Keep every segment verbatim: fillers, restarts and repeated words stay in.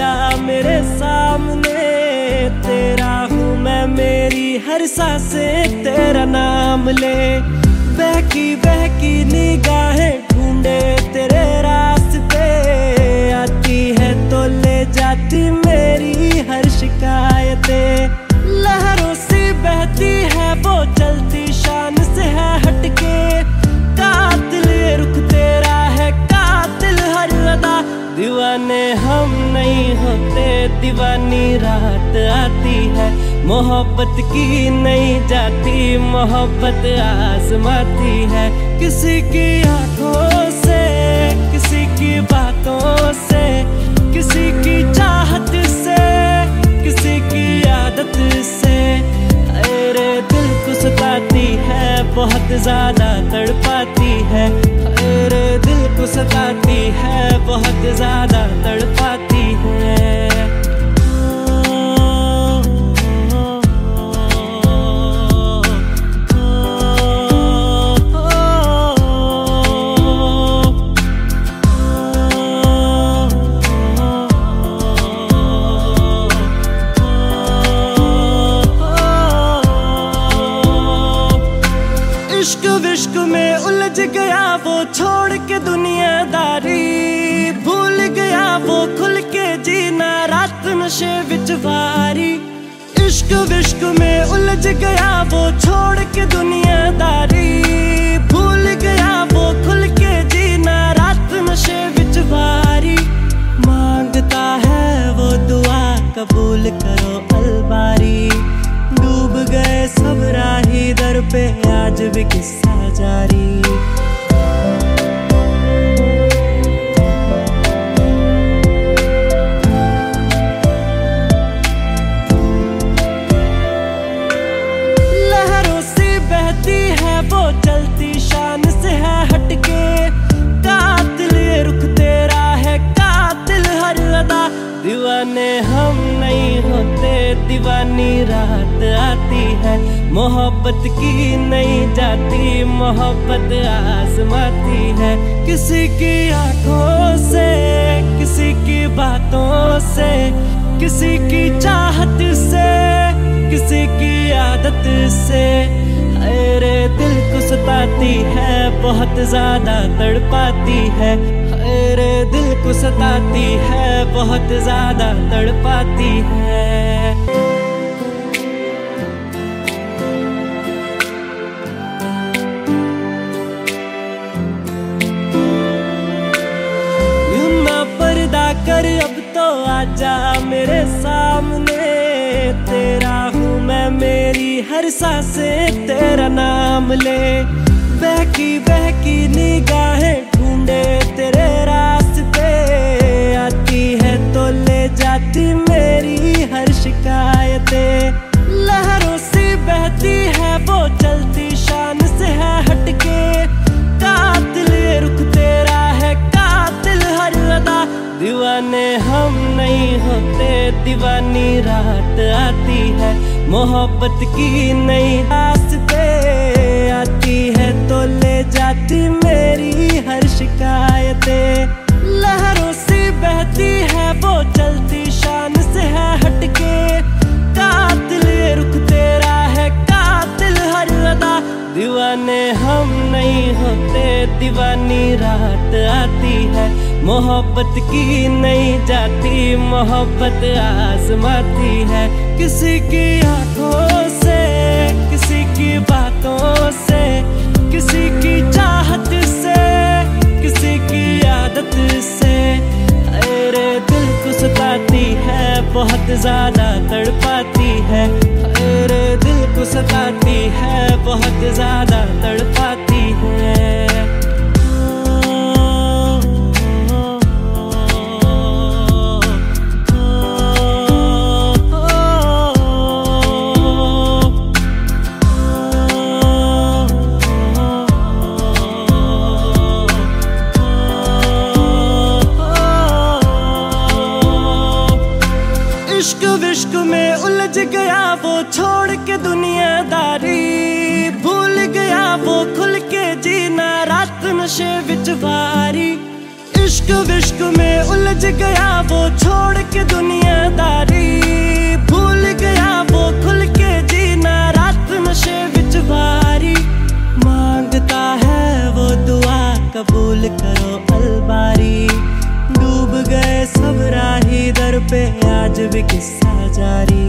आजा मेरे सामने, तेरा हूँ मैं, मेरी हर सांसें तेरा नाम ले। बहकी बहकी निगाहें ढूंढे तेरे रास्ते, आती है तो ले जाती मेरी हर शिकायतें। लहरों सी बहती है वो चलती शान से है हटके, कातिल ये रुख तेरा है, कातिल हर अदा। दीवाने हम नहीं होते, दीवानी रात आती है, मोहब्बत की नहीं जाती, मोहब्बत आजमाती है। किसी की आंखों से, किसी की बातों से, किसी की चाहत से, किसी की आदत से, अरे दिल को सताती है, बहुत ज्यादा तड़पाती है। अरे दिल को सताती है, बहुत ज्यादा तड़पाती है। इश्क विश्क में उलझ गया वो छोड़ के दुनियादारी, भूल गया वो खुल के जीना रात नशे विच वारी। इश्क विश्क में उलझ गया वो छोड़ के दुनियादारी, भूल गया वो खुल के जीना रात नशे विच वारी। मांगता है वो दुआ कबूल करो अलबारी, डूब गए सब राही दर पे आज भी किस्सा जारी। लहरों सी बहती है वो चलती शान से है हटके, कातिल ये रुख तेरा है, कातिल हर अदा। दीवाने हम नहीं होते, दीवानी रात आती है, मोहब्बत की नहीं जाती, मोहब्बत आजमाती है। किसी की आंखों से, किसी की बातों से, किसी की चाहत से, किसी की आदत से, अरे दिल को सताती है, बहुत ज्यादा तड़पाती है। अरे दिल को सताती है, बहुत ज्यादा तड़पाती है। यूं ना पर्दा कर अब तो आजा मेरे सामने, तेरा हूँ मैं, मेरी हर सांसें तेरा नाम ले। बहकी बहकी निगाहें ढूंढे तेरे रास्ते, आती है तो ले जाती मेरी हर शिकायतें। लहरों सी बहती है वो चलती शान से है हटके, कातिल ये रुख तेरा है, कातिल हर अदा। दीवाने हम नहीं होते, दीवानी रात आती है, मोहब्बत की नहीं रास्ते, आती है तो ले जाती मेरी हर शिकायतें। लहरों सी बहती है वो चलती शान से है हटके, कातिल ये रुख तेरा है, कातिल हर अदा। दीवाने हम नहीं होते, दीवानी रात आती है, मोहब्बत की नहीं जाती, मोहब्बत आजमाती है। किसी की आंखों से, किसी की बातों से, किसी की चाहत से, किसी की आदत से, अरे दिल को सताती है, बहुत ज्यादा तड़पाती है। अरे दिल को सताती है, बहुत ज्यादा तड़पाती है। इश्क विश्क में उलझ गया वो छोड़ के दुनियादारी, भूल गया वो खुल के जीना रात नशे विच वारी। इश्क इश्क विश्क में उलझ गया वो, छोड़ के दुनियादारी भूल गया वो, खुल के जीना रात नशे विच भारी। मांगता है वो दुआ कबूल करो अलबारी, डूब गए सब राही दर पे आज भी किस्सा जारी।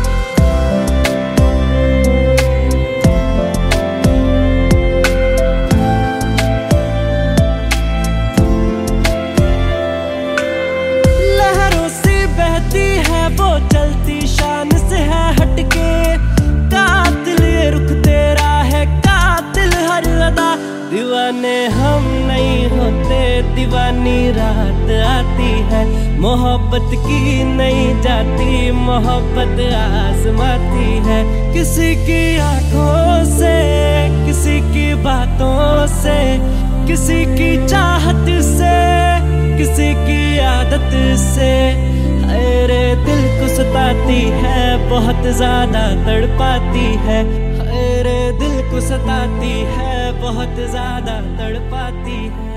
लहरों से बहती है वो, चलती शान से है हटके, कातिल ये रुख तेरा है, कातिल हर अदा। दीवाने हम नहीं होते, दीवानी रात आती है, मोहब्बत की नहीं जाती, मोहब्बत आजमाती है। किसी की आंखों से, किसी की बातों से, किसी की चाहत से, किसी की आदत से, अरे दिल को सताती है, बहुत ज्यादा तड़पाती है, अरे दिल को सताती है, बहुत ज्यादा तड़पाती है।